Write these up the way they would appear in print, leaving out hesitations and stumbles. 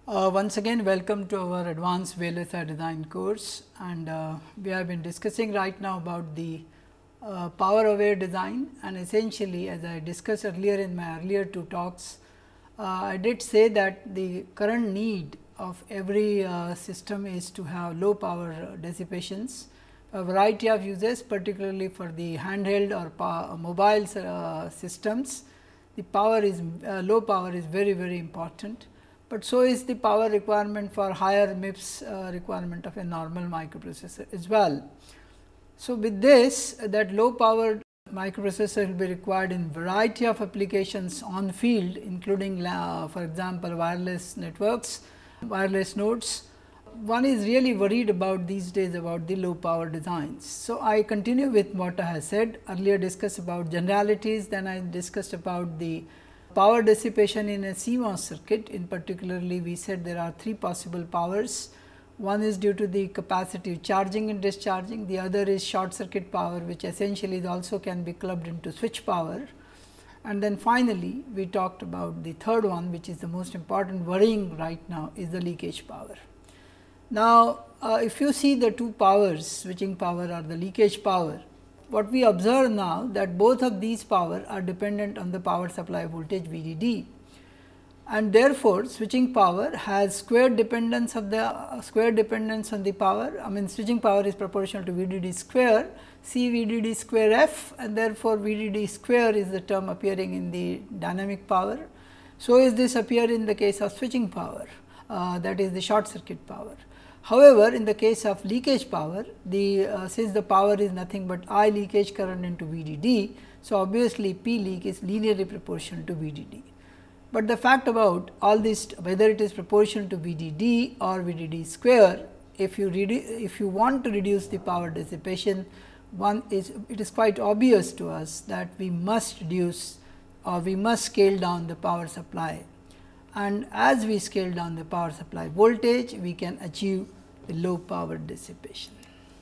Once again welcome to our advanced VLSI design course, and we have been discussing right now about the power aware design, and essentially as I discussed earlier in my earlier two talks, I did say that the current need of every system is to have low power dissipations, a variety of uses, particularly for the handheld or mobile systems. The power is low power is very important, but so is the power requirement for higher MIPS requirement of a normal microprocessor as well. So, with this, that low powered microprocessor will be required in variety of applications on field, including for example, wireless networks, wireless nodes. One is really worried about these days about the low power designs. So, I continue with what I have said earlier, discussed about generalities, then I discussed about the power dissipation in a CMOS circuit. In particularly, we said there are three possible powers. One is due to the capacitive charging and discharging, the other is short circuit power, which essentially also can be clubbed into switch power. And then finally, we talked about the third one, which is the most important worrying right now, is the leakage power. Now, if you see the two powers, switching power or the leakage power, what we observe now that both of these power are dependent on the power supply voltage VDD, and therefore, switching power has square dependence of the square dependence on the power. I mean, switching power is proportional to VDD square, C VDD square F, and therefore, VDD square is the term appearing in the dynamic power. So, is this appear in the case of switching power, that is the short circuit power. However, in the case of leakage power, since the power is nothing but I leakage current into VDD, so obviously P leak is linearly proportional to VDD. But the fact about all this, whether it is proportional to VDD or VDD square, if you want to reduce the power dissipation, it is quite obvious to us that we must reduce or we must scale down the power supply. And as we scale down the power supply voltage, we can achieve the low power dissipation.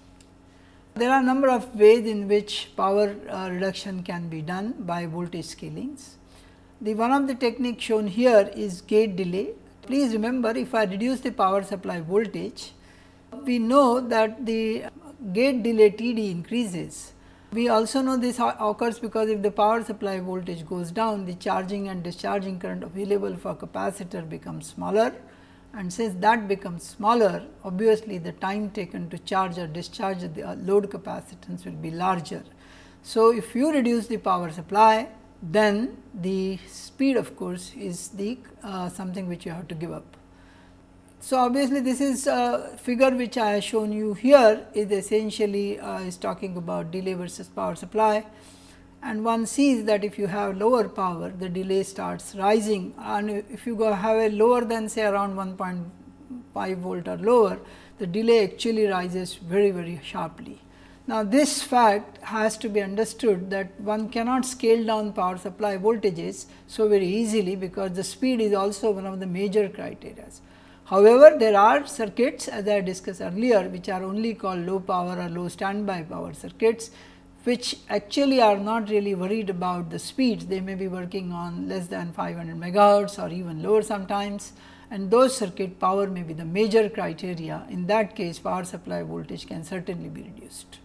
There are a number of ways in which power reduction can be done by voltage scalings. One of the techniques shown here is gate delay. Please remember, if I reduce the power supply voltage, we know that the gate delay TD increases. We also know this occurs because if the power supply voltage goes down, the charging and discharging current available for capacitor becomes smaller, and since that becomes smaller, obviously the time taken to charge or discharge the load capacitance will be larger. So, if you reduce the power supply, then the speed of course is the something which you have to give up. So, obviously, this is a figure which I have shown you here is essentially is talking about delay versus power supply, and one sees that if you have lower power, the delay starts rising, and if you have a lower than say around 1.5 volt or lower, the delay actually rises very sharply. Now, this fact has to be understood that one cannot scale down power supply voltages so very easily, because the speed is also one of the major criteria. However, there are circuits, as I discussed earlier, which are only called low power or low standby power circuits, which actually are not really worried about the speeds. They may be working on less than 500 megahertz or even lower sometimes, and those circuit power may be the major criteria. In that case, power supply voltage can certainly be reduced.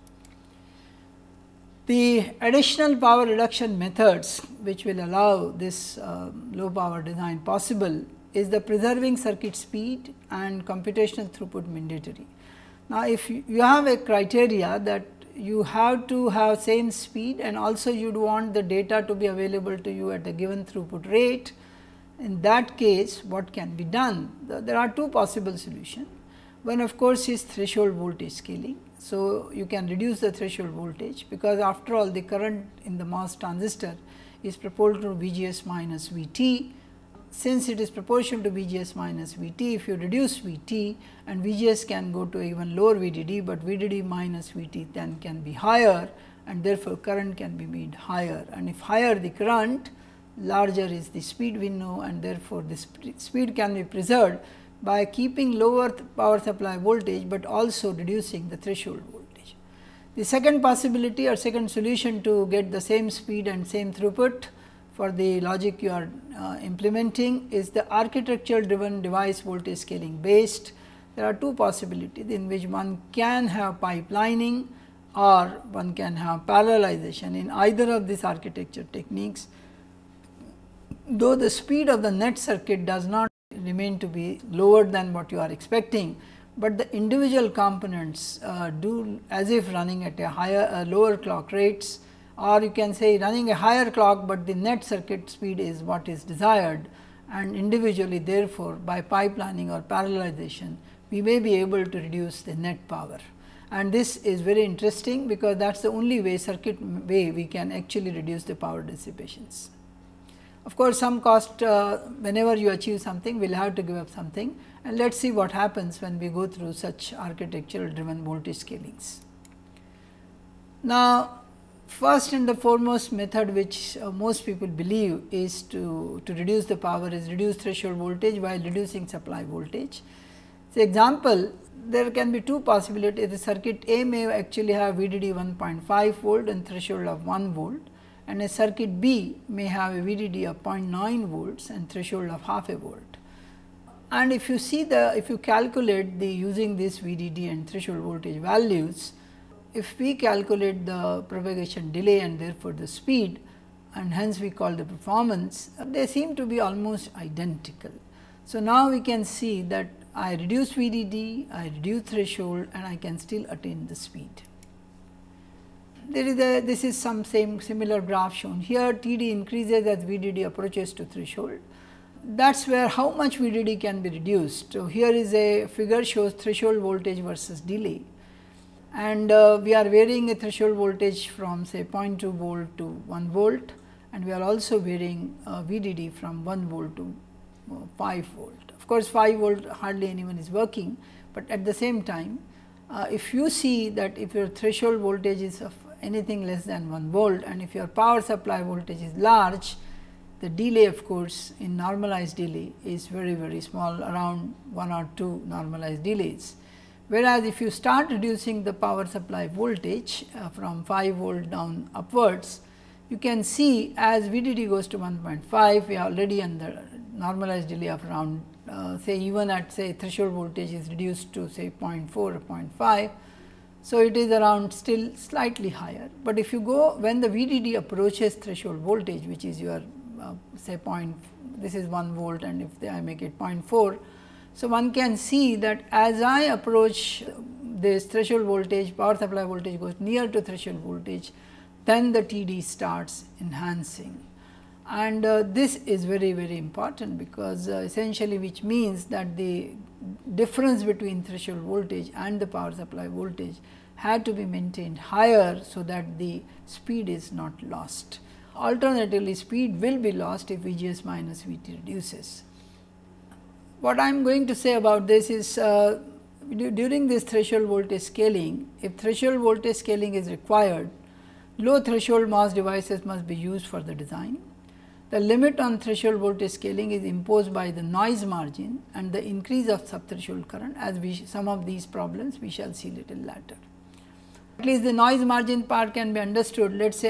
The additional power reduction methods which will allow this low power design possible is the preserving circuit speed and computational throughput mandatory. Now, if you have a criteria that you have to have same speed and also you would want the data to be available to you at the given throughput rate, in that case what can be done? There are two possible solutions. One of course is threshold voltage scaling. So, you can reduce the threshold voltage, because after all the current in the MOS transistor is proportional to VGS minus VT. Since it is proportional to VGS minus VT, if you reduce VT and VGS can go to even lower VDD, but VDD minus VT then can be higher, and therefore, current can be made higher, and if higher the current, larger is the speed we know, and therefore, the speed can be preserved by keeping lower power supply voltage, but also reducing the threshold voltage. The second possibility or second solution to get the same speed and same throughput for the logic you are implementing is the architecture driven device voltage scaling based. There are two possibilities in which one can have pipelining or one can have parallelization. In either of these architecture techniques, though the speed of the net circuit does not remain to be lower than what you are expecting, but the individual components do as if running at a lower clock rates, or you can say running a higher clock, but the net circuit speed is what is desired, and individually therefore, by pipelining or parallelization we may be able to reduce the net power. And this is very interesting, because that is the only way circuit way we can actually reduce the power dissipations. Of course, some cost whenever you achieve something we will have to give up something, and let us see what happens when we go through such architectural driven voltage scalings. Now, first and the foremost method which most people believe is to reduce the power is reduce threshold voltage while reducing supply voltage. For example, there can be two possibilities. The circuit A may actually have VDD 1.5 volt and threshold of 1 volt, and a circuit B may have a VDD of 0.9 volts and threshold of half a volt. And if you see if you calculate using this VDD and threshold voltage values, if we calculate the propagation delay and therefore the speed, and hence we call the performance, they seem to be almost identical. So, now we can see that I reduce VDD, I reduce threshold, and I can still attain the speed. This is some similar graph shown here. TD increases as VDD approaches to threshold. That is where how much VDD can be reduced. So, here is a figure shows threshold voltage versus delay, and we are varying a threshold voltage from say 0.2 volt to 1 volt, and we are also varying VDD from 1 volt to 5 volt. Of course, 5 volt hardly anyone is working, but at the same time if you see that if your threshold voltage is of anything less than 1 volt and if your power supply voltage is large, the delay of course in normalized delay is very small, around 1 or 2 normalized delays. Whereas, if you start reducing the power supply voltage from 5 volt down upwards, you can see as VDD goes to 1.5, we are already under normalized delay of around say even at say threshold voltage is reduced to say 0.4 or 0.5. So, it is around still slightly higher, but if you go when the VDD approaches threshold voltage, which is your say this is 1 volt, and if I make it 0.4. So, one can see that as I approach this threshold voltage, power supply voltage goes near to threshold voltage, then the TD starts enhancing. And this is very important, because essentially which means that the difference between threshold voltage and the power supply voltage had to be maintained higher, so that the speed is not lost. Alternatively, speed will be lost if VGS minus VT reduces. What I am going to say about this is during this threshold voltage scaling, if threshold voltage scaling is required, low threshold MOS devices must be used for the design. The limit on threshold voltage scaling is imposed by the noise margin and the increase of subthreshold current, as some of these problems we shall see little later. At least the noise margin part can be understood. Let us say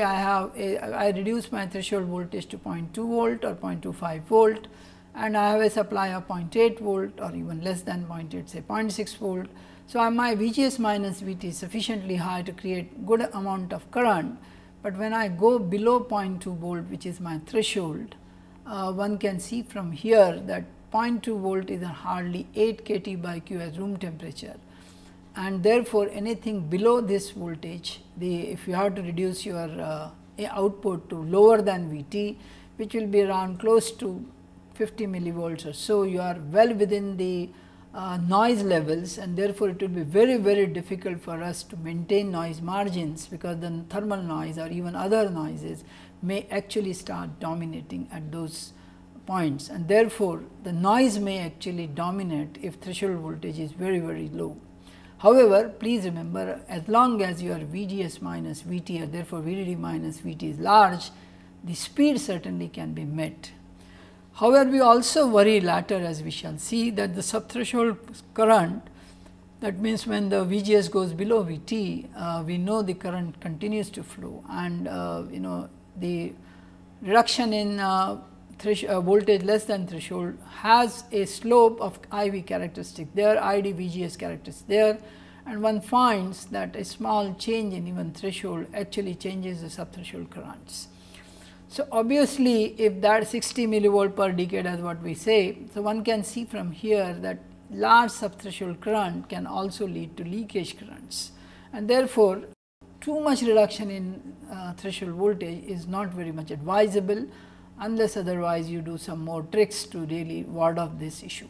I reduce my threshold voltage to 0.2 volt or 0.25 volt, and I have a supply of 0.8 volt or even less than 0.8, say 0.6 volt. So, my VGS minus VT is sufficiently high to create good amount of current, but when I go below 0.2 volt, which is my threshold, one can see from here that 0.2 volt is hardly 8 kT by Q as room temperature, and therefore, anything below this voltage, if you have to reduce your output to lower than VT, which will be around close to 50 millivolts or so, you are well within the noise levels, and therefore, it will be very difficult for us to maintain noise margins, because the thermal noise or even other noises may actually start dominating at those points, and therefore, the noise may actually dominate if threshold voltage is very low. However, please remember, as long as your VGS minus VT or therefore VDD minus VT is large, the speed certainly can be met. However, we also worry later, as we shall see, that the subthreshold current, that means when the VGS goes below VT, we know the current continues to flow, and the reduction in voltage less than threshold has a slope of IV characteristic there, ID VGS characteristic there, and one finds that a small change in even threshold actually changes the subthreshold currents. So, obviously, if that 60 millivolt per decade as what we say, so one can see from here that large subthreshold current can also lead to leakage currents, and therefore, too much reduction in threshold voltage is not very much advisable, unless otherwise you do some more tricks to really ward off this issue.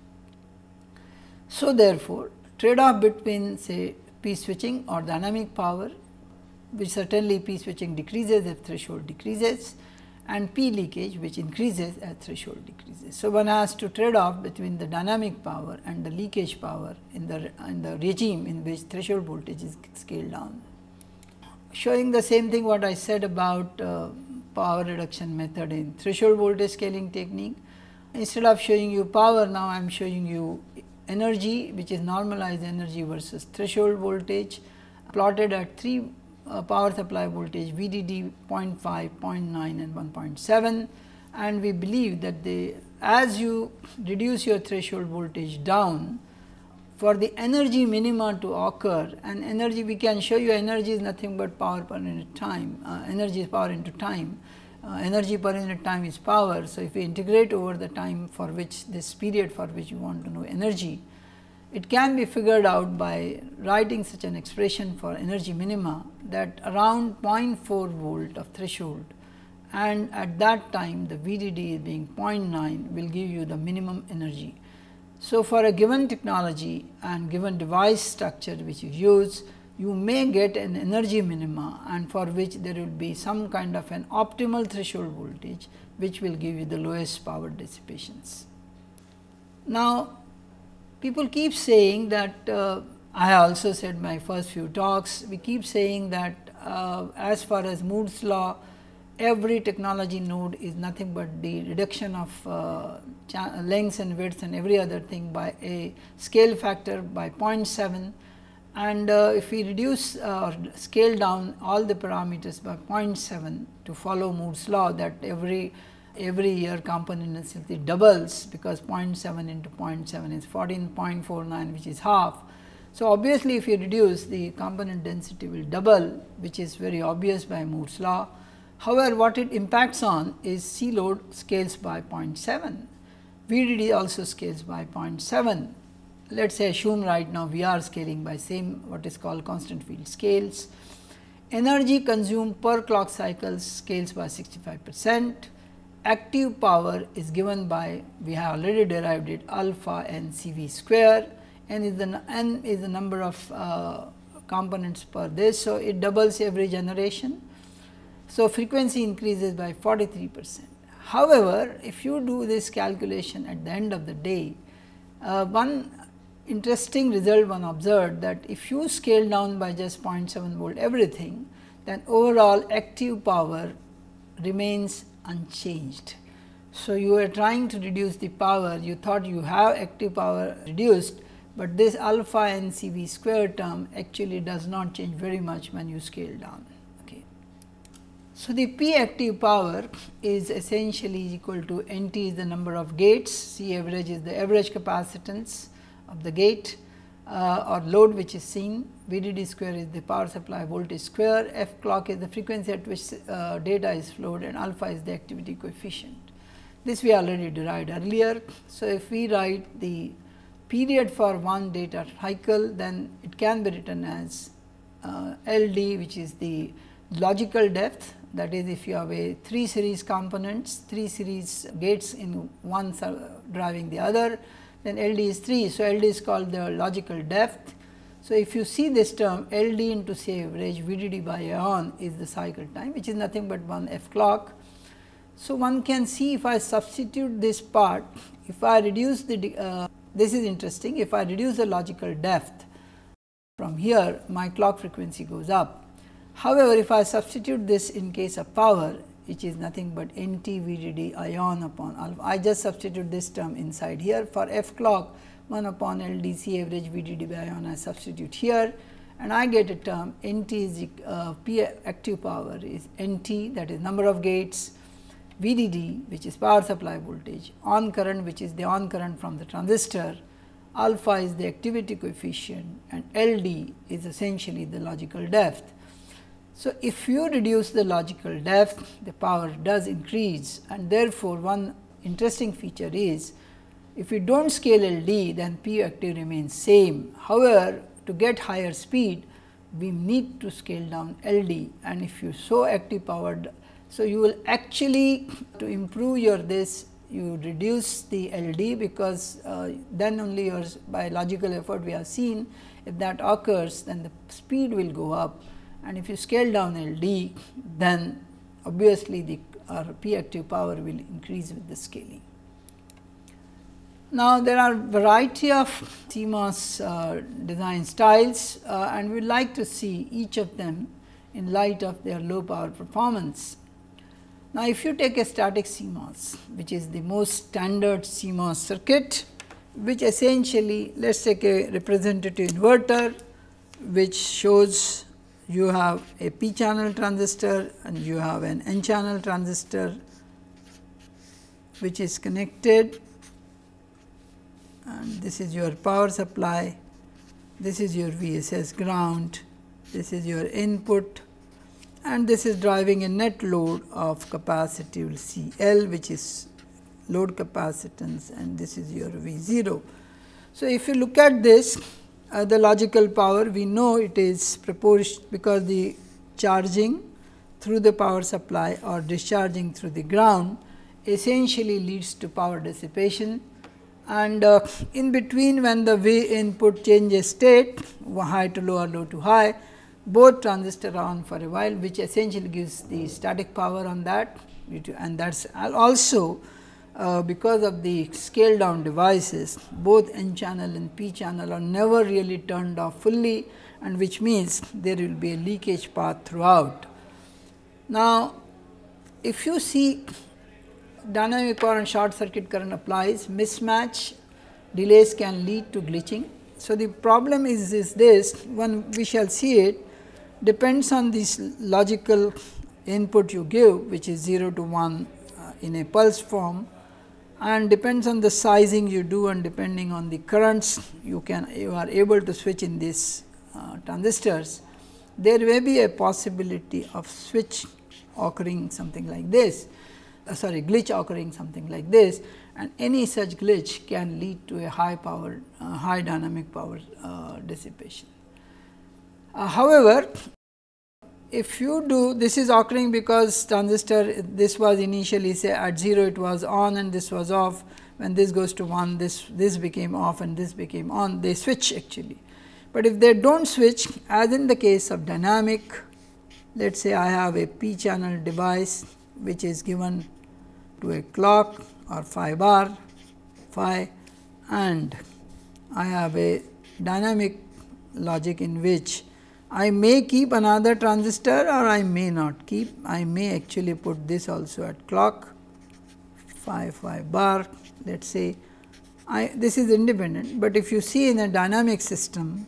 So, therefore, trade off between say P switching or dynamic power, which certainly P switching decreases if threshold decreases, and P leakage which increases as threshold decreases. So, one has to trade off between the dynamic power and the leakage power in the regime in which threshold voltage is scaled down. Showing the same thing what I said about power reduction method in threshold voltage scaling technique. Instead of showing you power, now I am showing you energy, which is normalized energy versus threshold voltage plotted at 3 power supply voltage VDD 0.5, 0.9 and 1.7, and we believe that as you reduce your threshold voltage down, for the energy minima to occur, and energy we can show you energy is nothing but power per unit time, energy is power into time, energy per unit time is power. So, if we integrate over the time for which this period for which you want to know energy, it can be figured out by writing such an expression for energy minima that around 0.4 volt of threshold, and at that time the VDD being 0.9 will give you the minimum energy. So, for a given technology and given device structure which you use, you may get an energy minima, and for which there will be some kind of an optimal threshold voltage which will give you the lowest power dissipations. Now, people keep saying that I also said my first few talks, we keep saying that as far as Moore's law, every technology node is nothing but the reduction of lengths and widths and every other thing by a scale factor by 0.7, and if we reduce or scale down all the parameters by 0.7 to follow Moore's law, that every year component density doubles, because 0.7 into 0.7 is 14.49, which is half. So, obviously, if you reduce, the component density will double, which is very obvious by Moore's law. However, what it impacts on is C load scales by 0.7, VDD also scales by 0.7. Let us say assume right now we are scaling by same what is called constant field scales. Energy consumed per clock cycle scales by 65%. Active power is given by, we have already derived it, alpha n CV square, n is the number of components per this. So, it doubles every generation. So, frequency increases by 43%. However, if you do this calculation at the end of the day, one interesting result one observed, that if you scale down by just 0.7 volt everything, then overall active power remains unchanged. So, you are trying to reduce the power, you thought you have active power reduced, but this alpha n CV square term actually does not change very much when you scale down. Okay. So, the P active power is essentially equal to N T is the number of gates, C average is the average capacitance of the gate or load which is seen, VDD square is the power supply voltage square, F clock is the frequency at which data is flowed, and alpha is the activity coefficient. This we already derived earlier. So, if we write the period for one data cycle, then it can be written as LD, which is the logical depth, that is if you have a 3 series components, 3 series gates in one driving the other, then LD is 3. So, LD is called the logical depth. So, if you see this term LD into C average VDD by ion is the cycle time, which is nothing but one F clock. So, one can see if I substitute this part, if I reduce the this is interesting, if I reduce the logical depth from here, my clock frequency goes up. However, if I substitute this in case of power, which is nothing but NT VDD ion upon alpha, I just substitute this term inside here. For F clock 1 upon LD C average VDD by ion, I substitute here, and I get a term NT is P active power is NT, that is number of gates, VDD, which is power supply voltage, on current, which is the on current from the transistor, alpha is the activity coefficient, and LD is essentially the logical depth. So, if you reduce the logical depth, the power does increase, and therefore, one interesting feature is if we do not scale LD, then P active remains same. However, to get higher speed, we need to scale down LD, and if you so active powered, so you will actually, to improve your this, you reduce the LD, because then only your by logical effort we have seen, if that occurs, then the speed will go up, and if you scale down LD, then obviously the P active power will increase with the scaling. Now, there are variety of CMOS design styles, and we would like to see each of them in light of their low power performance. Now, if you take a static CMOS, which is the most standard CMOS circuit, which essentially, let us take a representative inverter, which shows you have a p channel transistor and you have an n channel transistor, which is connected, and this is your power supply, this is your VSS ground, this is your input, and this is driving a net load of capacitive CL, which is load capacitance, and this is your V0. So, if you look at this, the logical power, we know it is proportional, because the charging through the power supply or discharging through the ground essentially leads to power dissipation, and in between, when the V input changes state, high to low or low to high, both transistors are on for a while, which essentially gives the static power on that, and that is also because of the scale down devices, both N channel and P channel are never really turned off fully, and which means there will be a leakage path throughout. Now, if you see dynamic power and short circuit current applies, mismatch delays can lead to glitching. So, the problem is this, when we shall see it, depends on this logical input you give, which is 0 to 1 in a pulse form, and depends on the sizing you do, and depending on the currents you are able to switch in these transistors, there may be a possibility of switch occurring something like this, glitch occurring something like this, and any such glitch can lead to a high power, high dynamic power dissipation. However, if you do, this is occurring because transistor, this was initially say at 0 it was on and this was off, when this goes to 1 this became off and this became on, they switch actually. But if they do not switch, as in the case of dynamic, let us say I have a p channel device which is given to a clock or phi bar phi, and I have a dynamic logic in which I may keep another transistor or I may not keep. I may actually put this also at clock phi bar, let us say this is independent, but if you see in a dynamic system,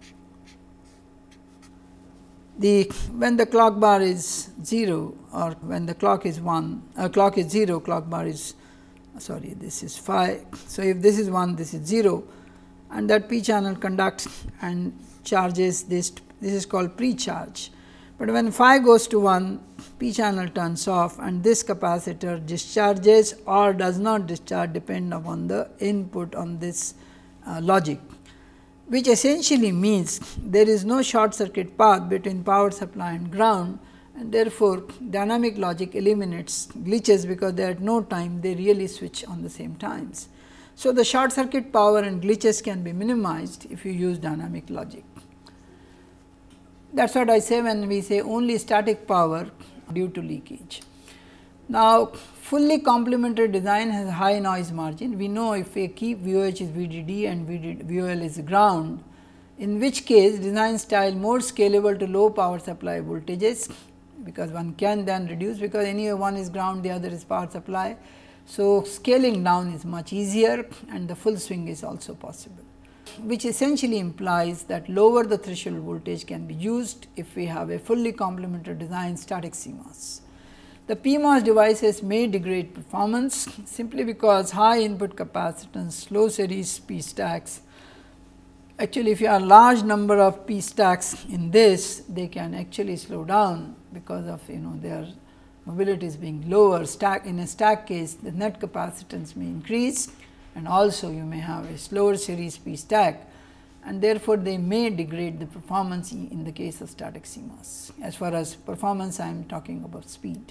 when the clock bar is 0 or when the clock is 1, clock is 0, clock bar is this is phi. So, if this is 1, this is 0, and that p channel conducts and charges this is called pre-charge. But when phi goes to 1, p channel turns off and this capacitor discharges or does not discharge, depend upon the input on this logic, which essentially means there is no short circuit path between power supply and ground, and therefore, dynamic logic eliminates glitches, because they at no time they really switch on the same times. So, the short circuit power and glitches can be minimized if you use dynamic logic. That is what I say when we say only static power due to leakage. Now, fully complementary design has high noise margin. We know if we keep VOH is VDD and VOL is ground, in which case design style more scalable to low power supply voltages, because one can then reduce, because anyway one is ground, the other is power supply. So, scaling down is much easier and the full swing is also possible, which essentially implies that lower the threshold voltage can be used if we have a fully complementary design static CMOS. the PMOS devices may degrade performance simply because high input capacitance, low series P stacks. Actually, if you have a large number of P stacks in this, they can actually slow down because of their mobility is being lower. In a stack case, the net capacitance may increase, and also you may have a slower series P stack, and therefore, they may degrade the performance in the case of static CMOS. As far as performance, I am talking about speed.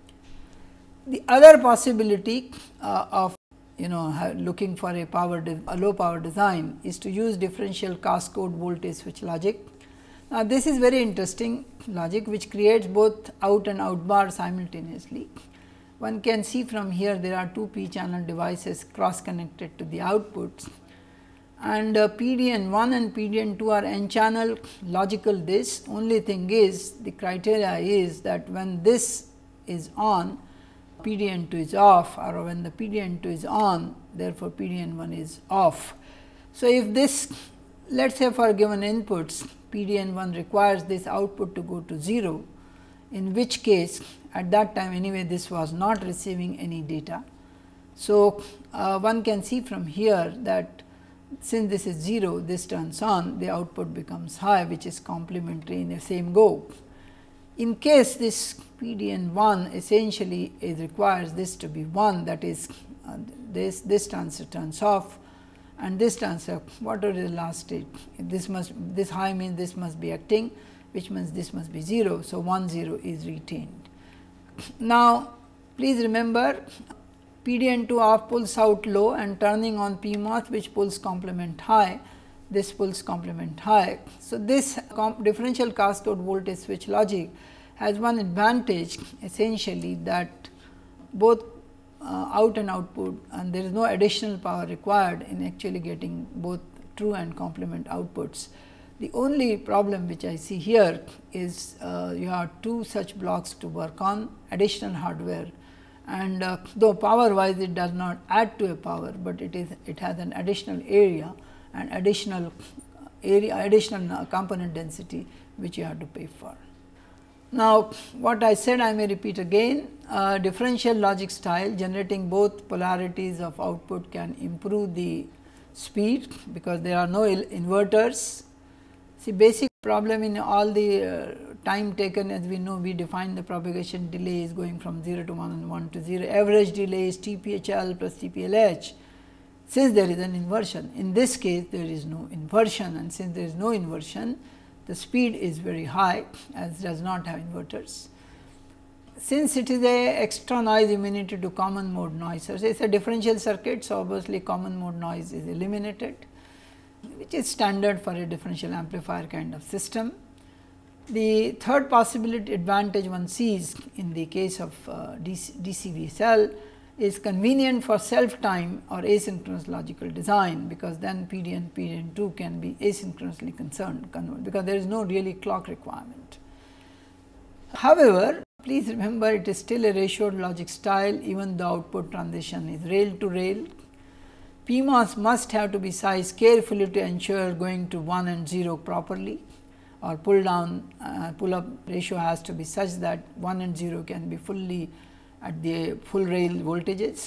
The other possibility of looking for a low power design is to use differential cascode voltage switch logic. Now, this is very interesting logic which creates both out and out bar simultaneously. One can see from here there are two p channel devices cross connected to the outputs, and PDN1 and PDN2 are n channel logical this. Only thing is, the criteria is that when this is on, PDN2 is off, or when the PDN2 is on, therefore PDN1 is off. So, if this, let us say for given inputs, PDN1 requires this output to go to 0, in which case at that time anyway this was not receiving any data. So, one can see from here that since this is 0, this turns on, the output becomes high, which is complementary in the same go. In case this PDN1 essentially requires this to be 1, that is this transistor turns off and this transistor, whatever is the last state, this high means this must be acting, which means this must be 0. So, 1 0 is retained. Now, please remember, PDN2 off pulls out low and turning on PMOS, which pulls complement high, this pulls complement high. So, this differential cascode voltage switch logic has one advantage, essentially that both out and output, and there is no additional power required in actually getting both true and complement outputs. The only problem which I see here is you have two such blocks to work on, additional hardware, and though power wise it does not add to a power, but it has an additional area and additional component density which you have to pay for. Now, what I said I may repeat again, differential logic style generating both polarities of output can improve the speed because there are no inverters. See, basic problem in all the time taken, as we know, we define the propagation delay is going from 0 to 1 and 1 to 0, average delay is TPHL plus TPLH. Since there is an inversion, in this case there is no inversion, and since there is no inversion, the speed is very high, as does not have inverters. Since it is a extra noise immunity to common mode noise, so it is a differential circuit, so obviously common mode noise is eliminated, which is standard for a differential amplifier kind of system. The third possibility advantage one sees in the case of DCV-SL is convenient for self time or asynchronous logical design, because then PDN2 can be asynchronously converted because there is no really clock requirement. However, please remember it is still a ratioed logic style, even the output transition is rail to rail. PMOS must have to be sized carefully to ensure going to 1 and 0 properly, or pull down pull up ratio has to be such that 1 and 0 can be fully at the full rail voltages,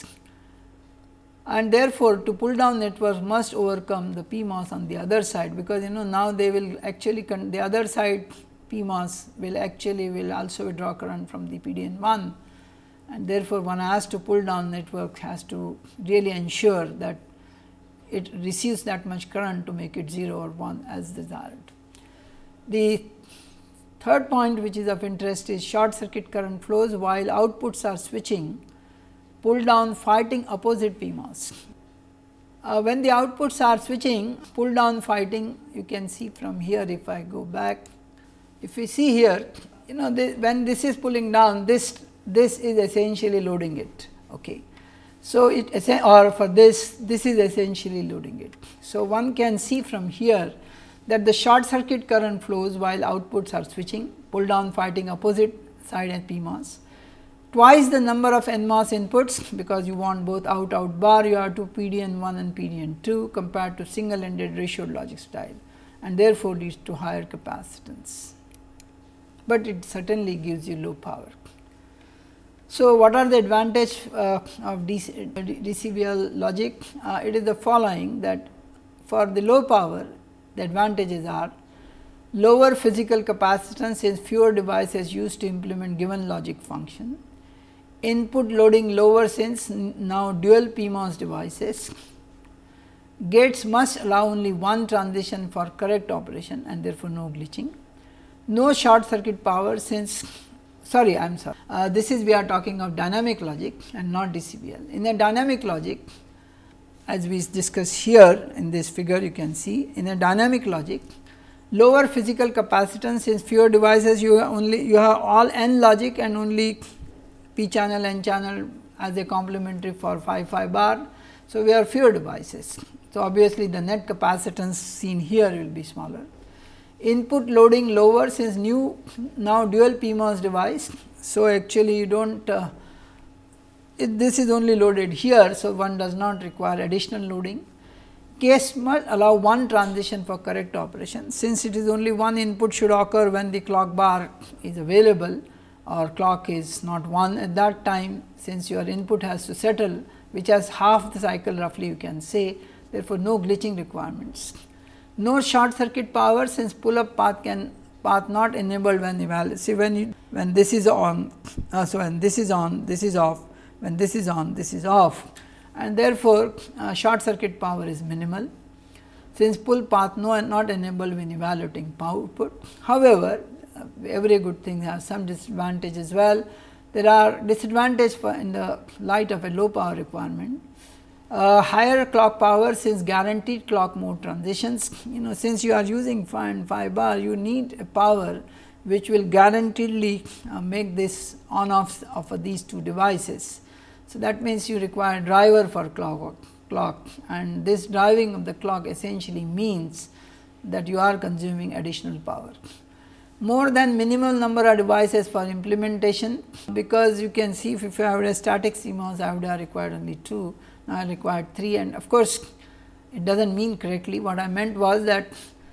and therefore, to pull down networks must overcome the PMOS on the other side, because now they will actually the other side PMOS will also withdraw current from the PDN1, and therefore, one has to pull down network has to really ensure that it receives that much current to make it 0 or 1 as desired. The third point which is of interest is short circuit current flows while outputs are switching, pull down fighting opposite PMOS. When the outputs are switching, pull down fighting, you can see from here, if I go back, if we see here, when this is pulling down, this is essentially loading it. Okay. So, or for this is essentially loading it. So, one can see from here that the short circuit current flows while outputs are switching, pull down fighting opposite side at PMOS, twice the number of NMOS inputs, because you want both out bar, you have to PDN1 and PDN2 compared to single ended ratioed logic style, and therefore leads to higher capacitance, but it certainly gives you low power. So, what are the advantage of DCBL logic? It is the following, that for the low power, the advantages are lower physical capacitance since fewer devices used to implement given logic function, input loading lower since now dual PMOS devices, gates must allow only one transition for correct operation and therefore no glitching, no short circuit power since this is we are talking of dynamic logic and not DCBL. In the dynamic logic, as we discuss here in this figure, you can see in a dynamic logic, lower physical capacitance since fewer devices, you have all N logic and only P channel, N channel as a complementary for 5 bar. So, we have fewer devices. So, obviously, the net capacitance seen here will be smaller. Input loading lower since now dual PMOS device. So, actually you do not this is only loaded here. So, one does not require additional loading. Case must allow one transition for correct operation, since it is only one input should occur when the clock bar is available or clock is not 1 at that time, since your input has to settle, which has half the cycle roughly you can say, therefore, no glitching requirements. No short circuit power since pull up path not enabled when evaluated. See, when this is on, so when this is on, this is off, when this is on, this is off, and therefore, short circuit power is minimal since pull path not enabled when evaluating output. However, every good thing has some disadvantage as well. There are disadvantages in the light of a low power requirement. Higher clock power since guaranteed clock mode transitions, since you are using 5 bar, you need a power which will guaranteedly make this on off of these two devices. So, that means you require driver for clock, and this driving of the clock essentially means that you are consuming additional power. More than minimal number of devices for implementation, because you can see if I have a static CMOS, I would have required only 2. Now, I required 3, and of course, it does not mean correctly. What I meant was that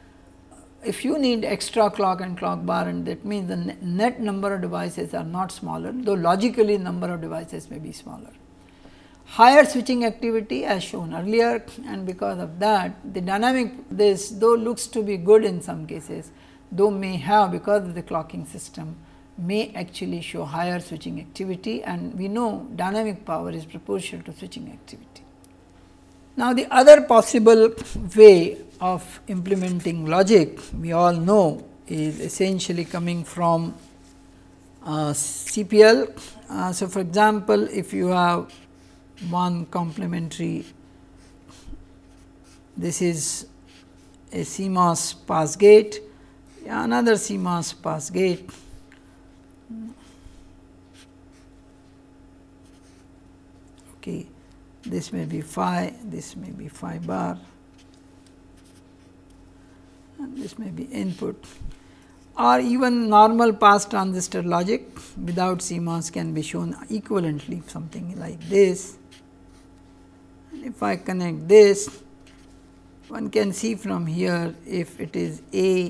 if you need extra clock and clock bar, and that means the net number of devices are not smaller, though logically number of devices may be smaller. Higher switching activity as shown earlier, and because of that the dynamic, this though looks to be good in some cases, though may have, because of the clocking system, may actually show higher switching activity, and we know dynamic power is proportional to switching activity. Now, the other possible way of implementing logic we all know is essentially coming from CPL. So, for example, if you have one complementary, this is a CMOS pass gate, another CMOS pass gate, okay, this may be phi, this may be phi bar, and this may be input, or even normal pass transistor logic without CMOS can be shown equivalently, something like this. And if I connect this, one can see from here if it is A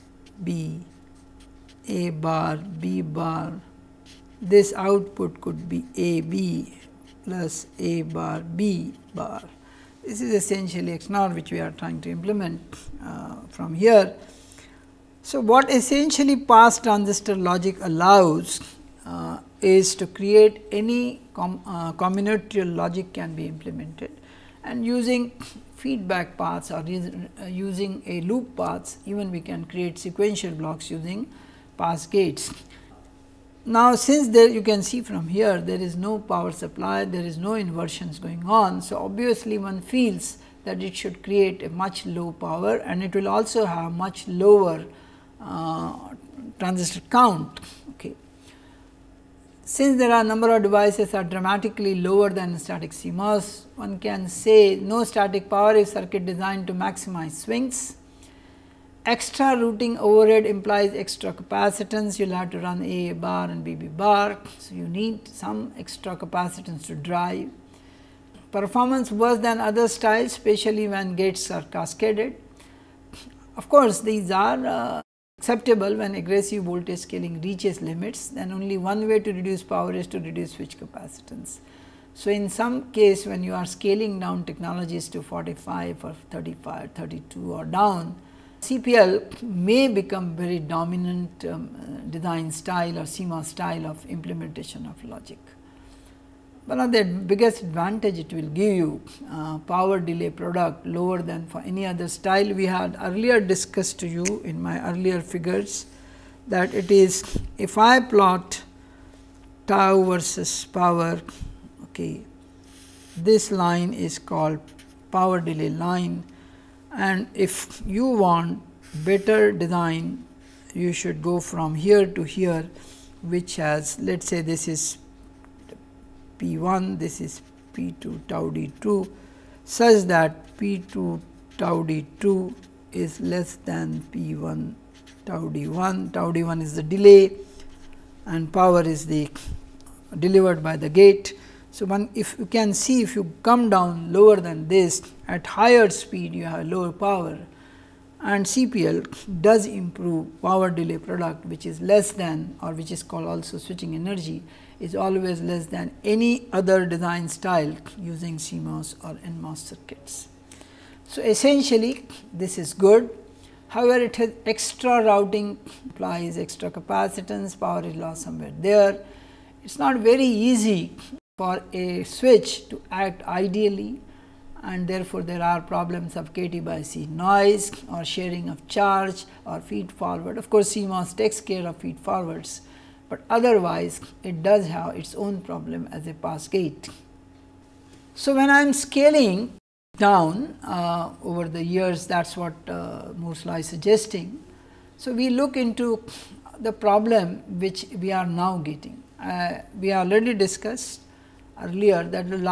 bar, B bar, this output could be A B plus A bar B bar. This is essentially XNOR which we are trying to implement from here. So, what essentially pass transistor logic allows is to create any combinatorial logic can be implemented, and using feedback paths or using a loop paths, even we can create sequential blocks using pass gates. Now, since there you can see from here there is no power supply, there is no inversions going on. So, obviously, one feels that it should create a much low power, and it will also have much lower transistor count. Okay. Since there are number of devices are dramatically lower than static CMOS, one can say no static power is circuit designed to maximize swings. Extra routing overhead implies extra capacitance, you will have to run A bar and B bar. So, you need some extra capacitance to drive. Performance worse than other styles, especially when gates are cascaded. Of course, these are acceptable when aggressive voltage scaling reaches limits, then only one way to reduce power is to reduce switch capacitance. So, in some case when you are scaling down technologies to 45 or 35, 32 or down, CPL may become very dominant design style or CMOS style of implementation of logic. One of the biggest advantage it will give you power delay product lower than for any other style. We had earlier discussed to you in my earlier figures that it is, if I plot tau versus power, okay, this line is called power delay line, and if you want better design, you should go from here to here, which has, let us say this is P 1, this is P 2 tau d 2, such that P 2 tau d 2 is less than P 1 tau d 1. Tau d 1 is the delay and power is the delivered by the gate. So, if you can see, if you come down lower than this, at higher speed you have lower power, and CPL does improve power delay product, which is less than, or which is called also switching energy, is always less than any other design style using CMOS or NMOS circuits. So, essentially this is good. However, it has extra routing, implies extra capacitance, power is lost somewhere there. It is not very easy for a switch to act ideally, and therefore, there are problems of KT by C noise or sharing of charge or feed forward. Of course, CMOS takes care of feed forwards, but otherwise it does have its own problem as a pass gate. So, when I am scaling down over the years, that is what Moore's law is suggesting. So, we look into the problem which we are now getting. We already discussed earlier that the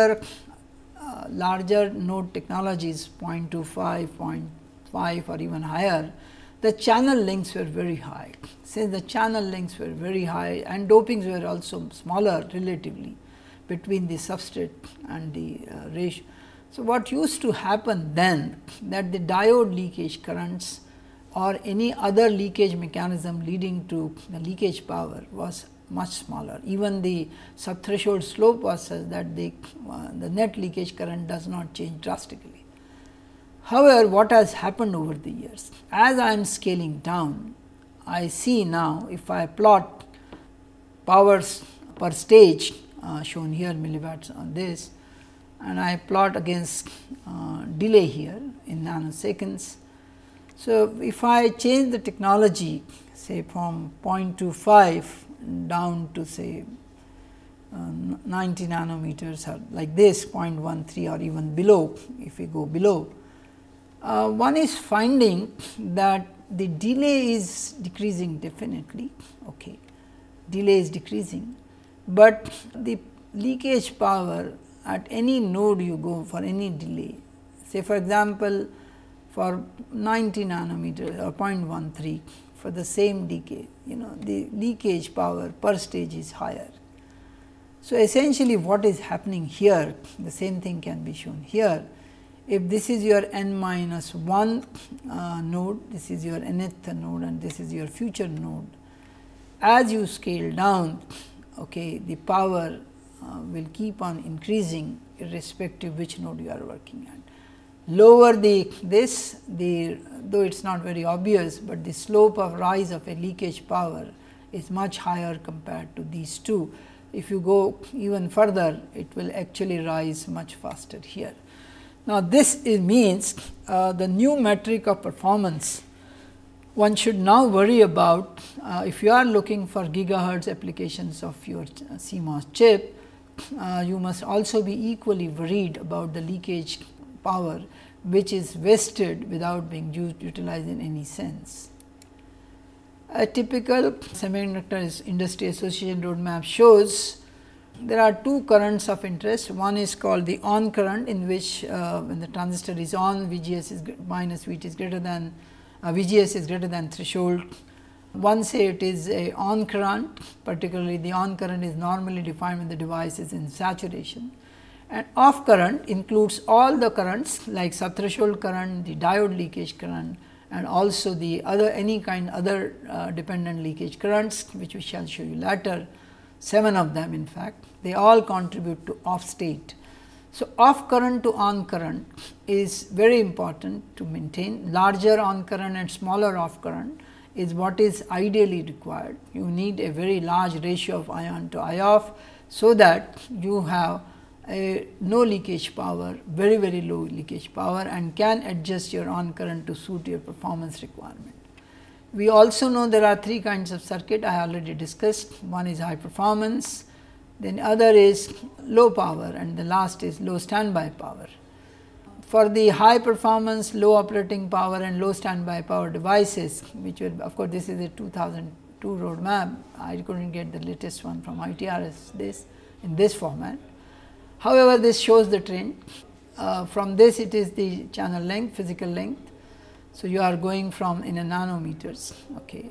larger node technologies 0.25, 0.5 or even higher, the channel lengths were very high. Since the channel lengths were very high and dopings were also smaller relatively between the substrate and the ratio. So, what used to happen then, that the diode leakage currents or any other leakage mechanism leading to the leakage power was much smaller. Even the subthreshold slope was such that the net leakage current does not change drastically. However, what has happened over the years? As I am scaling down, I see now if I plot powers per stage shown here milliwatts on this, and I plot against delay here in nanoseconds. So, if I change the technology say from 0.25 down to say 90 nanometers or like this 0.13 or even below, if we go below, one is finding that the delay is decreasing definitely, okay, delay is decreasing, but the leakage power at any node you go for any delay, say for example, for 90 nanometer or 0.13 for the same decay, the leakage power per stage is higher. So, essentially what is happening here, the same thing can be shown here. If this is your n minus 1 node, this is your nth node and this is your future node. As you scale down, okay, the power will keep on increasing irrespective which node you are working at. Lower though it is not very obvious, but the slope of rise of a leakage power is much higher compared to these two. If you go even further, it will actually rise much faster here. Now, this means the new metric of performance one should now worry about if you are looking for gigahertz applications of your CMOS chip, you must also be equally worried about the leakage power which is wasted without being utilized in any sense. A typical Semiconductor Industry Association roadmap shows there are two currents of interest. One is called the on current, in which when the transistor is on, VGS is minus VT is greater than VGS is greater than threshold. One say it is a on current, particularly the on current is normally defined when the device is in saturation, and off current includes all the currents like subthreshold current, the diode leakage current and also the other other dependent leakage currents, which we shall show you later, 7 of them in fact, they all contribute to off state. So, off current to on current is very important to maintain. Larger on current and smaller off current is what is ideally required. You need a very large ratio of I on to I off, so that you have a no leakage power, very low leakage power, and can adjust your on current to suit your performance requirement. We also know there are 3 kinds of circuit I already discussed. One is high performance, then other is low power, and the last is low standby power. For the high performance, low operating power and low standby power devices, which will, of course, this is a 2002 roadmap, I could not get the latest one from ITRS in this format. However, this shows the trend. From this it is the channel length, physical length. So, you are going from in a nanometers. Okay.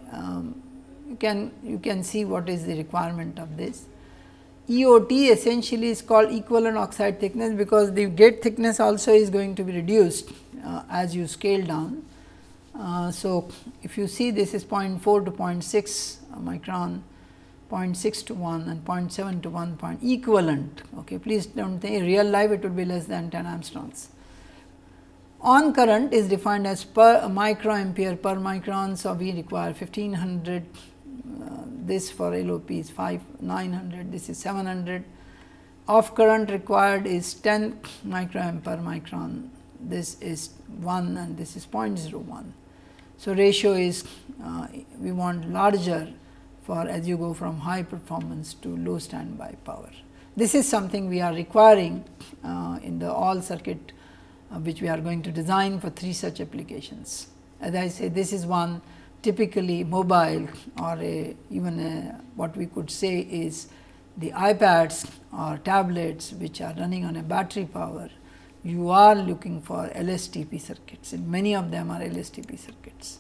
You can see what is the requirement of this. EOT essentially is called equivalent oxide thickness, because the gate thickness also is going to be reduced as you scale down. So, if you see, this is 0.4 to 0.6 micron, 0.6 to 1 and 0.7 to 1 point equivalent. Okay. Please do not think in real life it would be less than 10 angstroms. On current is defined as per microampere per micron. So, we require 1500, this for LOP is 900, this is 700. Off current required is 10 microampere per micron, this is 1 and this is 0.01. So, ratio is we want larger for as you go from high performance to low standby power. This is something we are requiring in the all circuit which we are going to design for 3 such applications. As I say, this is one typically mobile, or even what we could say is the iPads or tablets which are running on a battery power. You are looking for LSTP circuits, and many of them are LSTP circuits.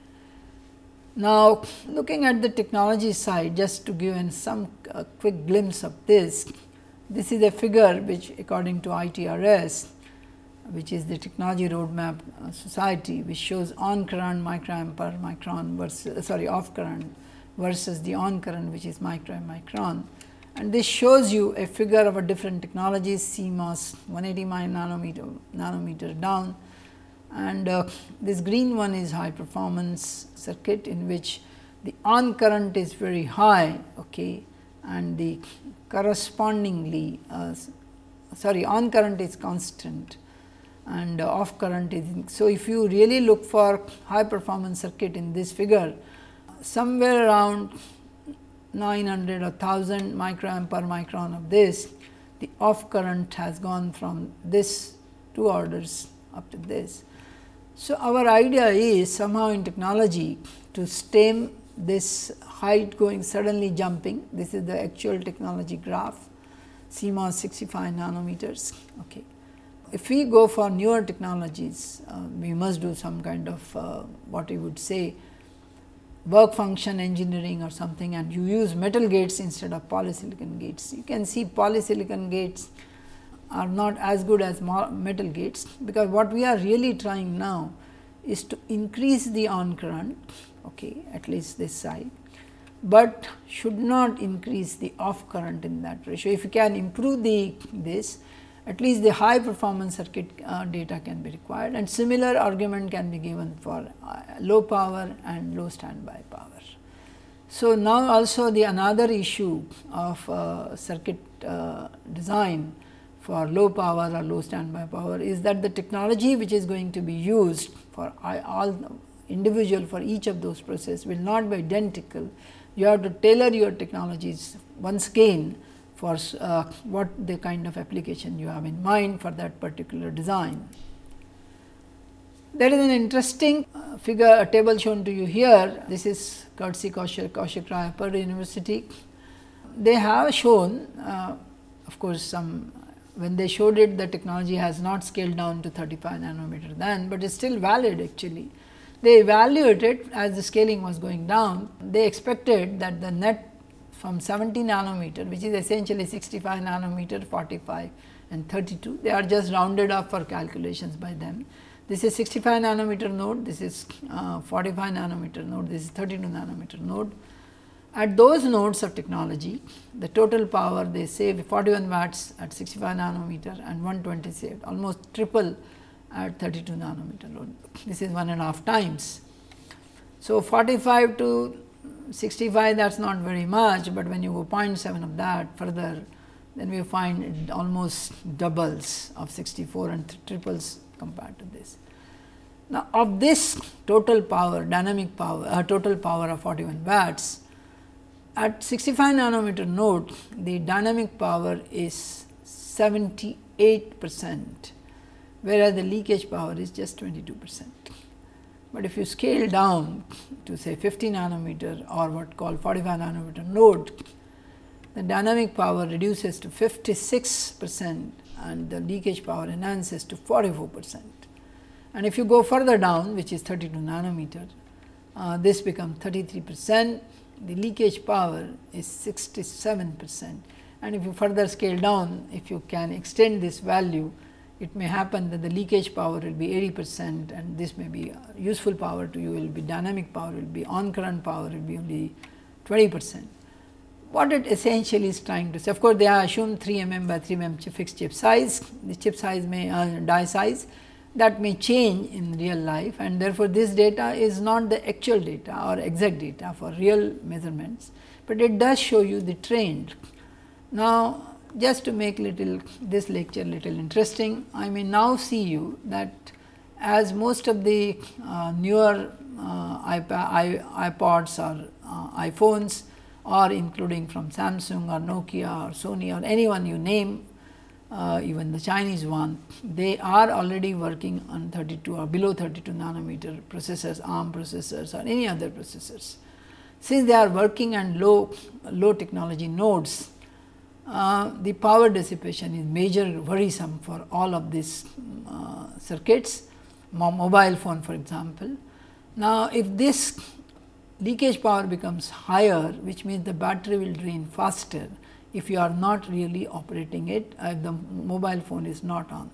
Now, looking at the technology side, just to give some quick glimpse of this is a figure which according to ITRS, which is the Technology Roadmap Society, which shows on current microamp per micron versus off current versus the on current, which is microamp micron. And this shows you a figure of a different technologies, CMOS 180 nanometer down, and this green one is high performance circuit, in which the on current is very high, okay, and the correspondingly on current is constant and off current is. So, if you really look for high performance circuit in this figure, somewhere around 900 or 1000 microamp per micron of this, the off current has gone from this 2 orders up to this. So, our idea is somehow in technology to stem this height going suddenly jumping. This is the actual technology graph, CMOS 65 nanometers. Okay. If we go for newer technologies, we must do some kind of what we would say work function engineering or something, and you use metal gates instead of polysilicon gates. You can see polysilicon gates are not as good as metal gates, because what we are really trying now is to increase the on current, okay, at least this side, but should not increase the off current in that ratio. If you can improve this, at least the high performance circuit data can be required, and similar argument can be given for low power and low standby power. So, now also the another issue of circuit design for low power or low standby power is that the technology which is going to be used for all individual for each of those processes will not be identical. You have to tailor your technologies once again for what the kind of application you have in mind for that particular design. There is an interesting figure, a table shown to you here. This is courtesy Kaushik Rai, Purdue University. They have shown, of course, when they showed it, the technology has not scaled down to 35 nanometer then, but it is still valid actually. They evaluated as the scaling was going down, they expected that the net from 70 nanometer, which is essentially 65 nanometer, 45 and 32, they are just rounded off for calculations by them. This is 65 nanometer node, this is 45 nanometer node, this is 32 nanometer node. At those nodes of technology, the total power they save 41 watts at 65 nanometer and 120 saved, almost triple at 32 nanometer node. This is 1.5 times. So, 45 to 65, that is not very much, but when you go 0.7 of that further, then we find it almost doubles of 64 and triples compared to this. Now, of this total power, dynamic power, total power of 41 watts, at 65 nanometer node, the dynamic power is 78%, whereas the leakage power is just 22%. But if you scale down to say 50 nanometer or what called 45 nanometer node, the dynamic power reduces to 56% and the leakage power enhances to 44%. And if you go further down, which is 32 nanometer, this becomes 33%, the leakage power is 67%. And if you further scale down, if you can extend this value, it may happen that the leakage power will be 80% and this may be useful power to you, will be dynamic power, will be on current power, will be only 20%. What it essentially is trying to say, of course, they have assumed 3 mm by 3 mm fixed chip size, the chip size may die size, that may change in real life, and therefore, this data is not the actual data or exact data for real measurements, but it does show you the trend. Now, just to make this lecture little interesting, I may now see you that as most of the newer iPods or iPhones, or including from Samsung or Nokia or Sony or anyone you name, even the Chinese one, they are already working on 32 or below 32 nanometer processors, ARM processors or any other processors. Since they are working on low technology nodes, the power dissipation is major worrisome for all of these circuits, mobile phone for example. Now, if this leakage power becomes higher, which means the battery will drain faster if you are not really operating it, if the mobile phone is not on.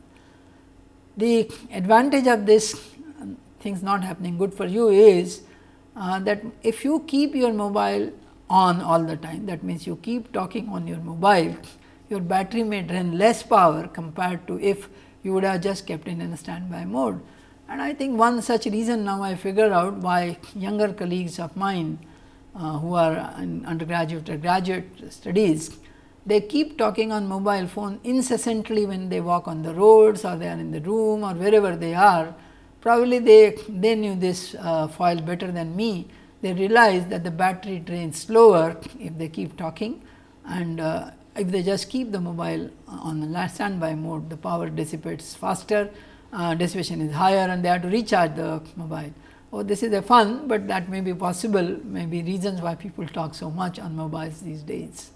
The advantage of this things not happening good for you is that if you keep your mobile on all the time, that means you keep talking on your mobile, your battery may drain less power compared to if you would have just kept it in a standby mode. And I think one such reason now I figure out why younger colleagues of mine who are in undergraduate or graduate studies, they keep talking on mobile phone incessantly when they walk on the roads or they are in the room or wherever they are. Probably they knew this foil better than me. They realize that the battery drains slower if they keep talking, and if they just keep the mobile on the standby mode, the power dissipates faster, dissipation is higher and they have to recharge the mobile. Oh, this is a fun, but that may be possible, may be reasons why people talk so much on mobiles these days.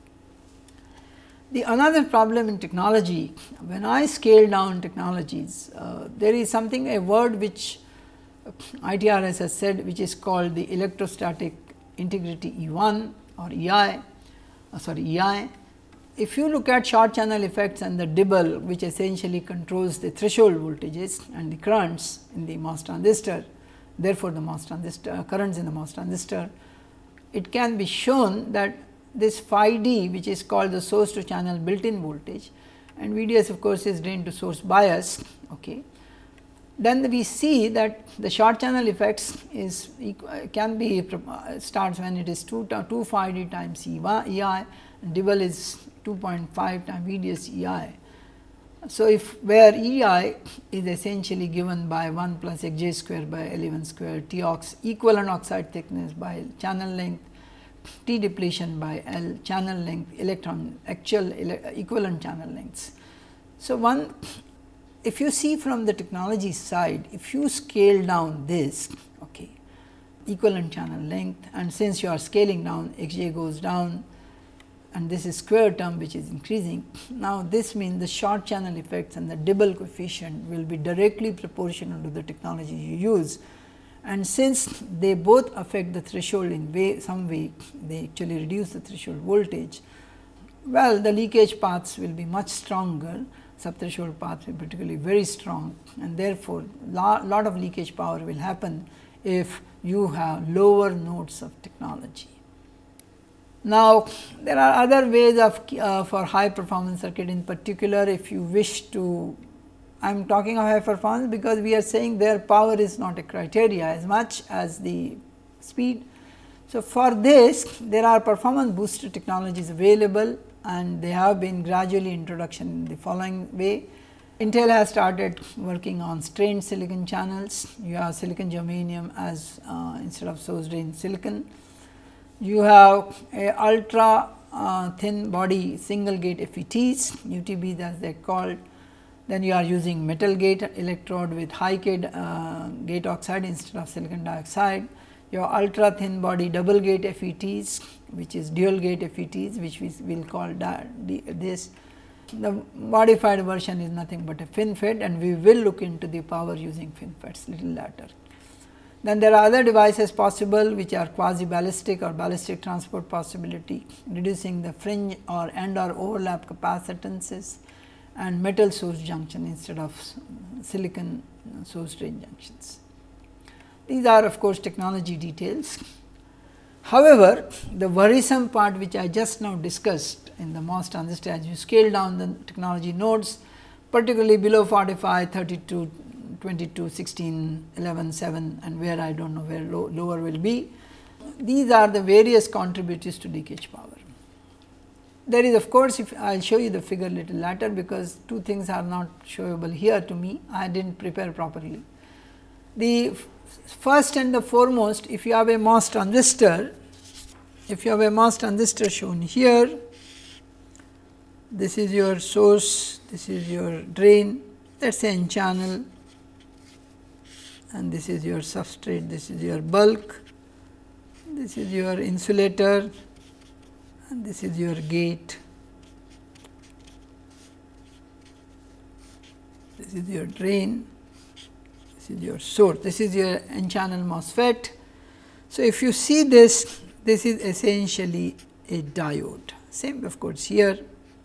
The another problem in technology, when I scale down technologies, there is something, a word which ITRS has said, which is called the electrostatic integrity E1 or EI. If you look at short channel effects and the dibble, which essentially controls the threshold voltages and the currents in the MOS transistor, therefore, the MOS transistor currents in the MOS transistor, it can be shown that this phi d, which is called the source to channel built-in voltage, and VDS of course is drain to source bias. Okay. Then we see that the short channel effects is can be starts when it is 2 phi d times EI, and dibble is 2.5 times VDS EI. So, if where EI is essentially given by 1 plus xj square by L11 square T ox equivalent oxide thickness by channel length, T depletion by L channel length, electron actual equivalent channel lengths. So, if you see from the technology side, if you scale down this equivalent channel length, and since you are scaling down, xj goes down and this is square term which is increasing. Now, this means the short channel effects and the dibble coefficient will be directly proportional to the technology you use, and since they both affect the threshold in some way, they actually reduce the threshold voltage. Well, the leakage paths will be much stronger, subthreshold pathway particularly very strong, and therefore, lot of leakage power will happen if you have lower nodes of technology. Now, there are other ways of for high performance circuit, in particular if you wish to, I am talking of high performance because we are saying their power is not a criteria as much as the speed. So, for this there are performance booster technologies available, and they have been gradually introduction in the following way. Intel has started working on strained silicon channels. You have silicon germanium as instead of source drain silicon. You have a ultra thin body single gate FETs, UTBs as they are called. Then you are using metal gate electrode with high K gate oxide instead of silicon dioxide. Your ultra thin body double gate FETs, which is dual gate FETs, which we will call this. The modified version is nothing but a FinFET, and we will look into the power using FinFETs little later. Then there are other devices possible which are quasi ballistic or ballistic transport possibility, reducing the fringe or overlap capacitances and metal source junction instead of silicon source drain junctions. These are of course technology details. However, the worrisome part which I just now discussed in the MOS transistor, as you scale down the technology nodes, particularly below 45, 32, 22, 16, 11, 7 and where I do not know where lower will be. These are the various contributors to leakage power. There is of course, if I will show you the figure little later, because two things are not showable here to me, I did not prepare properly. The first and the foremost, if you have a MOS transistor, shown here, this is your source, this is your drain, let us say N channel, and this is your substrate, this is your bulk, this is your insulator, and this is your gate, this is your drain, this is your source, this is your N channel MOSFET. So, if you see this, this is essentially a diode, same of course here.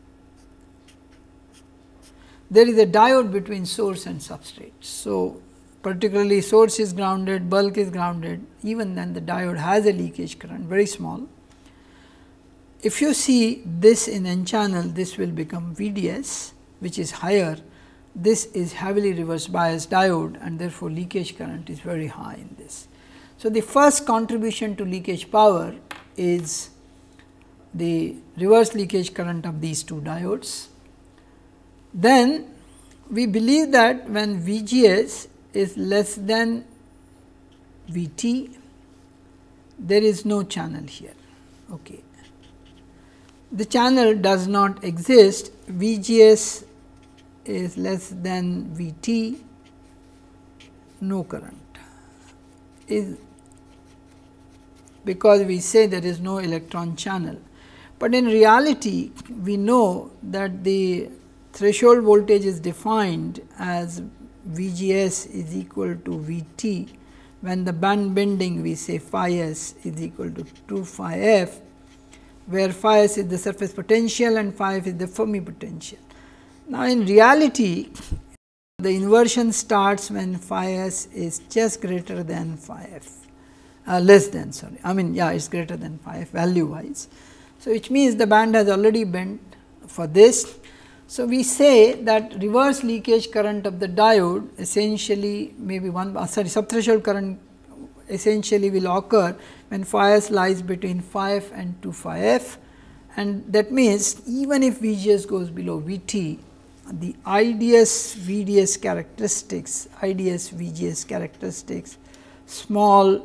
There is a diode between source and substrate. So, particularly source is grounded, bulk is grounded, even then the diode has a leakage current very small. If you see this in N channel, this will become VDS, which is higher. This is heavily reverse bias diode, and therefore, leakage current is very high in this. So, the first contribution to leakage power is the reverse leakage current of these two diodes. Then we believe that when VGS is less than VT, there is no channel here. Okay. The channel does not exist, VGS is less than VT, no current, is because we say there is no electron channel. But in reality, we know that the threshold voltage is defined as VGS is equal to VT, when the band bending we say phi s is equal to 2 phi f, where phi s is the surface potential and phi f is the Fermi potential. Now, in reality, the inversion starts when phi s is just greater than phi f, less than, sorry, I mean, yeah, it is greater than phi f value wise. So, which means the band has already bent for this. So, we say that reverse leakage current of the diode essentially maybe subthreshold current essentially will occur when phi s lies between phi f and 2 phi f, and that means even if VGS goes below VT, the IDS VDS characteristics, IDS VGS characteristics, small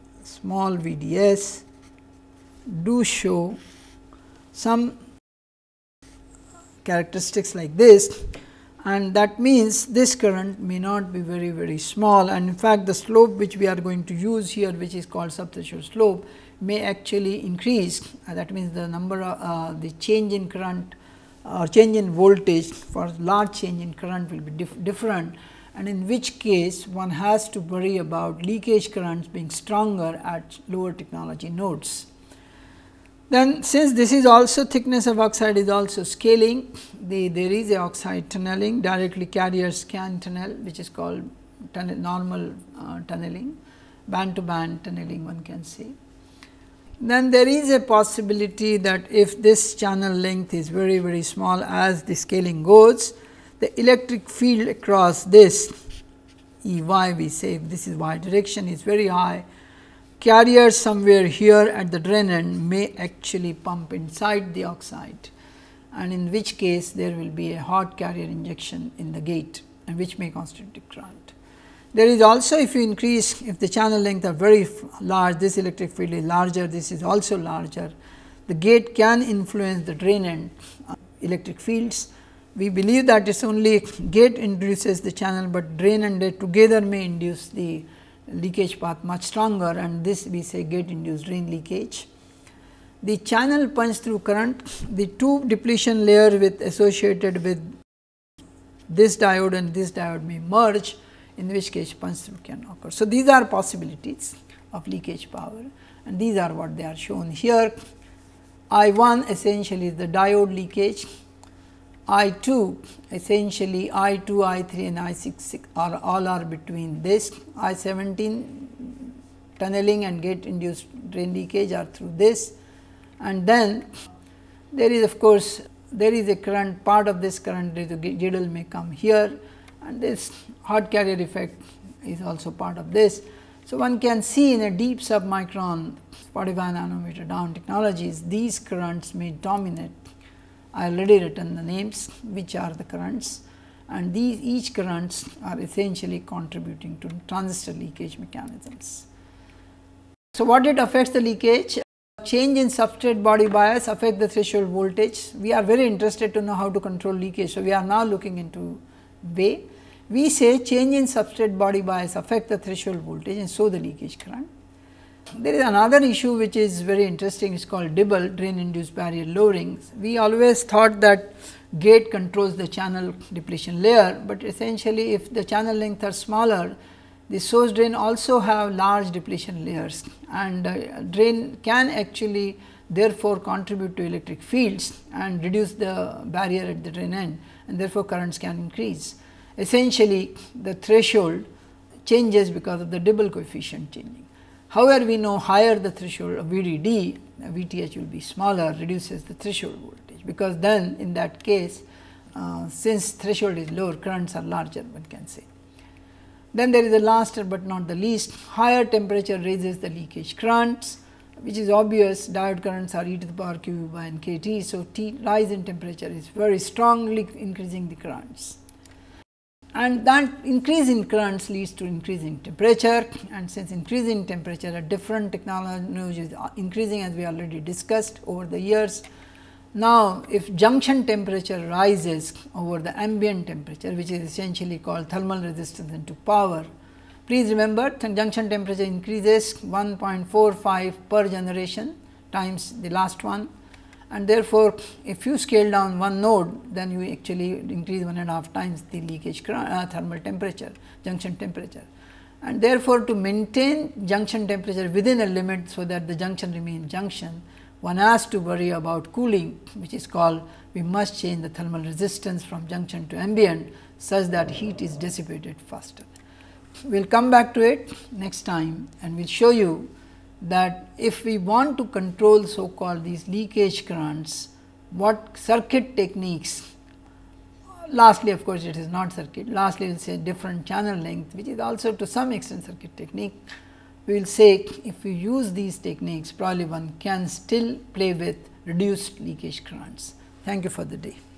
VDS do show some characteristics like this, and that means this current may not be very small, and in fact, the slope which we are going to use here, which is called subthreshold slope, may actually increase. That means, the number of the change in current or change in voltage for large change in current will be different, and in which case one has to worry about leakage currents being stronger at lower technology nodes. Then since this is also thickness of oxide is also scaling, there is a oxide tunneling, directly carriers can tunnel, which is called normal tunneling, band to band tunneling one can say. Then there is a possibility that if this channel length is very, very small as the scaling goes, the electric field across this E y, we say if this is y direction, is very high, carriers somewhere here at the drain end may actually pump inside the oxide, and in which case there will be a hot carrier injection in the gate, and which may constitute current. There is also, if you increase, if the channel length are very large, this electric field is larger, this is also larger, the gate can influence the drain end electric fields. We believe that it is only gate induces the channel, but drain and together may induce the leakage path much stronger, and this we say gate induced drain leakage. The channel punch through current, the two depletion layer with associated with this diode and this diode may merge, in which case punch through can occur. So, these are possibilities of leakage power, and these are what they are shown here. I 1 essentially is the diode leakage, I 2 essentially I 2, I 3 and I 6 are all are between this, I 17 tunneling and gate induced drain leakage are through this, and then there is of course, there is a current, part of this current the girdle may come here, and this hot carrier effect is also part of this. So, one can see in a deep submicron 45 nanometer down technologies, these currents may dominate. I already written the names which are the currents, and these each currents are essentially contributing to transistor leakage mechanisms. So, what it affects the leakage? Change in substrate body bias affect the threshold voltage. We are very interested to know how to control leakage. So, we are now looking into way. We say change in substrate body bias affect the threshold voltage and so the leakage current. There is another issue which is very interesting, it is called DIBBLE, drain induced barrier lowering. We always thought that gate controls the channel depletion layer, but essentially if the channel length are smaller, the source drain also have large depletion layers, and drain can actually therefore contribute to electric fields and reduce the barrier at the drain end, and therefore currents can increase. Essentially the threshold changes because of the DIBBLE coefficient changing. However, we know higher the threshold of VDD, VTH will be smaller, reduces the threshold voltage, because then in that case since threshold is lower, currents are larger, one can say. Then there is the last but not the least, higher temperature raises the leakage currents, which is obvious, diode currents are e to the power q by n kT. So, T rise in temperature is very strongly increasing the currents, and that increase in currents leads to increase in temperature, and since increase in temperature a different technology is increasing, as we already discussed over the years. Now, if junction temperature rises over the ambient temperature, which is essentially called thermal resistance into power, please remember junction temperature increases 1.45 per generation times the last one, and therefore, if you scale down one node, then you actually increase 1.5 times the leakage thermal temperature, junction temperature, and therefore, to maintain junction temperature within a limit so that the junction remains junction, one has to worry about cooling, which is called, we must change the thermal resistance from junction to ambient such that heat is dissipated faster. We will come back to it next time, and we will show you that if we want to control so called these leakage currents, what circuit techniques, lastly of course, it is not circuit, lastly we will say different channel length, which is also to some extent circuit technique. We will say if we use these techniques, probably one can still play with reduced leakage currents. Thank you for the day.